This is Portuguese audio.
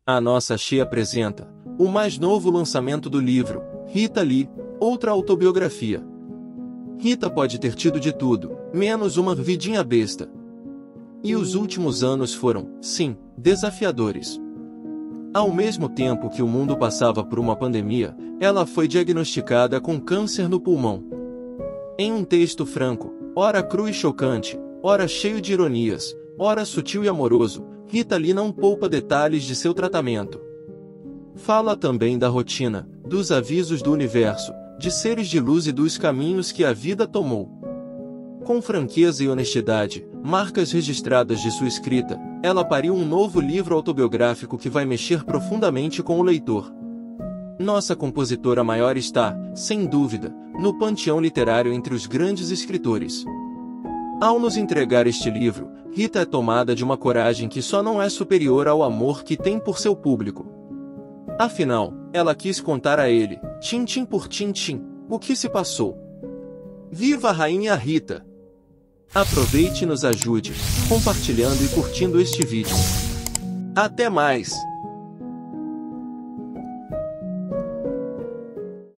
A nossa Xê apresenta o mais novo lançamento do livro, Rita Lee, outra autobiografia. Rita pode ter tido de tudo, menos uma vidinha besta. E os últimos anos foram, sim, desafiadores. Ao mesmo tempo que o mundo passava por uma pandemia, ela foi diagnosticada com câncer no pulmão. Em um texto franco, ora cru e chocante, ora cheio de ironias, ora sutil e amoroso, Rita Lee não poupa detalhes de seu tratamento. Fala também da rotina, dos avisos do universo, de seres de luz e dos caminhos que a vida tomou. Com franqueza e honestidade, marcas registradas de sua escrita, ela pariu um novo livro autobiográfico que vai mexer profundamente com o leitor. Nossa compositora maior está, sem dúvida, no panteão literário entre os grandes escritores. Ao nos entregar este livro, Rita é tomada de uma coragem que só não é superior ao amor que tem por seu público. Afinal, ela quis contar a ele, tintim por tintim, o que se passou. Viva a Rainha Rita! Aproveite e nos ajude, compartilhando e curtindo este vídeo. Até mais!